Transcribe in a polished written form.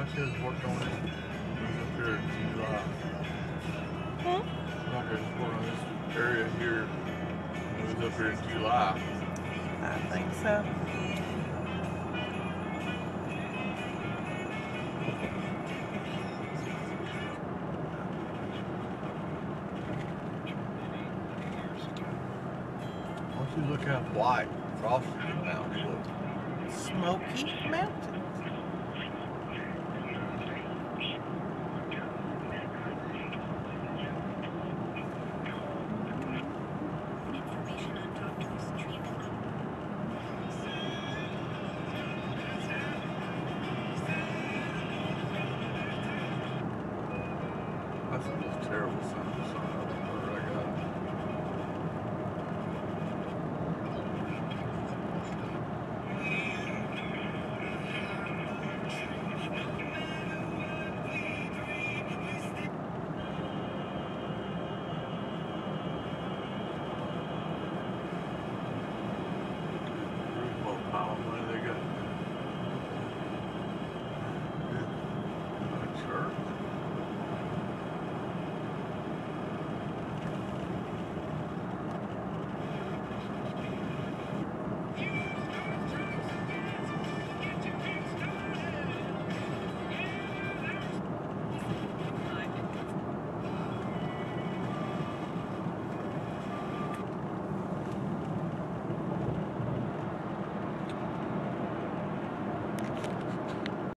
Kids worked on it. It was up here in July. Like I just worked on this area here. It was up here in July. I think so. Once you look how white frosted the mountains look. Smoky Mountain.